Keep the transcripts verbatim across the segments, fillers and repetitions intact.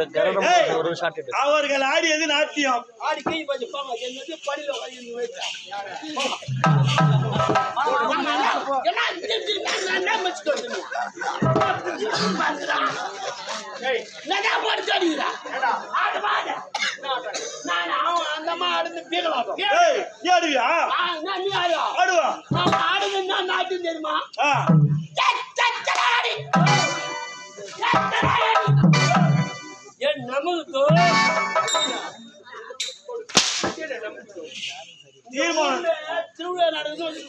அவர்கள் ஆடியது நாட்டியம். ஆடி கை பண்ணி போங்க என்னது படியில வாங்கி வைத்தா என்ன இது நான் நான் மச்சிட்டேன் ஏய் நான் போடு சொல்றீங்க ஆடு வாடா நான் அந்த மா ஆடுது பீகலாம் ஏய் ஏடுவியா நான் நீ ஆடு ஆடுவா நான் ஆடுது நான் நாட்டு தெரியுமா ஆ சச்சராடி ஏன் நமக்கு திருவிழா நடக்குது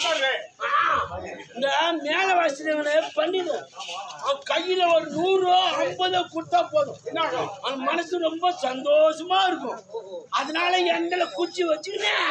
இந்த மேல வசதிகளை பண்ணிடு அவன் கையில ஒரு நூறு ஐம்பது கொடுத்தா போதும் அவன் மனசு ரொம்ப சந்தோஷமா இருக்கும். அதனால எங்களை குச்சி வச்சுக்கினேன்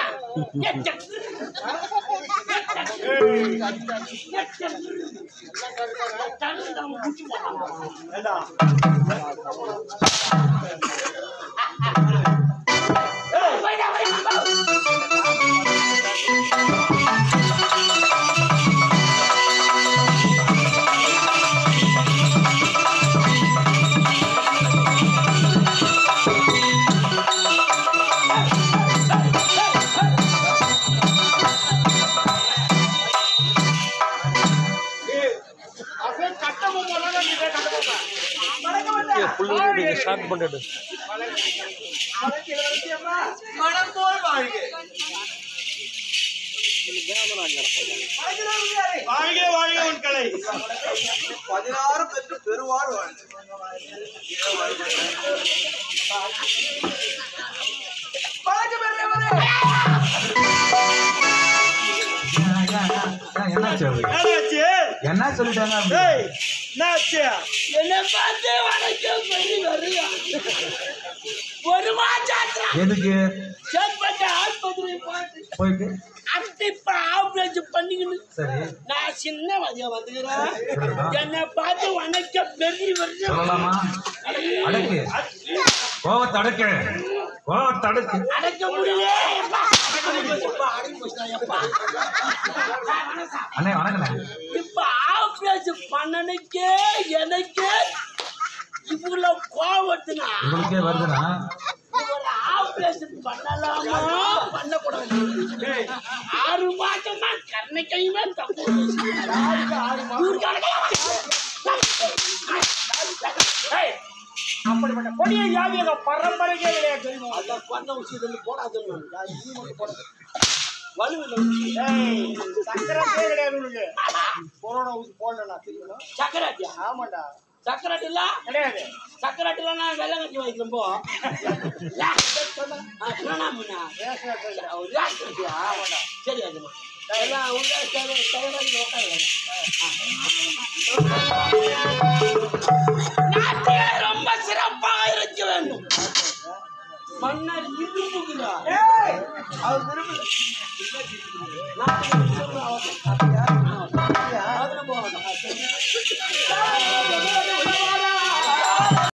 ஸ்டார்ட் பண்ணிட்டு மனம் போல் வாழ்க வாழ்க வாழ்க உன் கலை பதினாறு பெற்று பெருவார் வாழ்க என்ன சொல்லிட்டாங்க என்ன பார்த்து வணக்கம் சொல்லி வருங்க ஒரு மாச்சாத்திரம் எதுக்கு சேப்பட்ட ஆஸ்பத்திரி போட்டு போயிட்டு அத்தை ஆபரேஷன் பண்ணிக்கணும். சரி நான் சின்ன வகையா வந்துக்கிறேன் என்னை பார்த்து வணக்கம் பெரிய வருது சொல்லலாமா அடக்கு கோவத்தை அடக்கு கோவத்தை அடக்கு அடக்க முடியல அண்ணே வணக்கண்ணே இப்ப ஆபரேஷன் பண்ணனுக்கே எனக்கே இவ்வளோ கோவத்துனா உங்களுக்கே வருதுண்ணா ஆபரேஷன் பண்ணலாமா பண்ணக்கூடாது ஆறு மாசமா கண்ணை கையுமே தப்பு அப்படிப்பட்ட கொடிய வியாதியாக பரம்பரைக்கே கிடையாது தெரியுமா அதான் கொண்ட விஷயத்துல போடாது சக்கரத்தே கிடையாது உனக்கு கொரோனா ஊசி போடலாம் தெரியுமா சக்கராட்டியா ஆமாண்டா சக்கராட்டில கிடையாது சக்கராட்டில நான் வெள்ளம் கட்டி வைக்கிறப்போ சரி அதுமா எல்லாம் உள்ள ரொம்ப சிறப்பாக இருக்க வேண்டும். மன்னர் விரும்புகிறா அவர் விரும்பு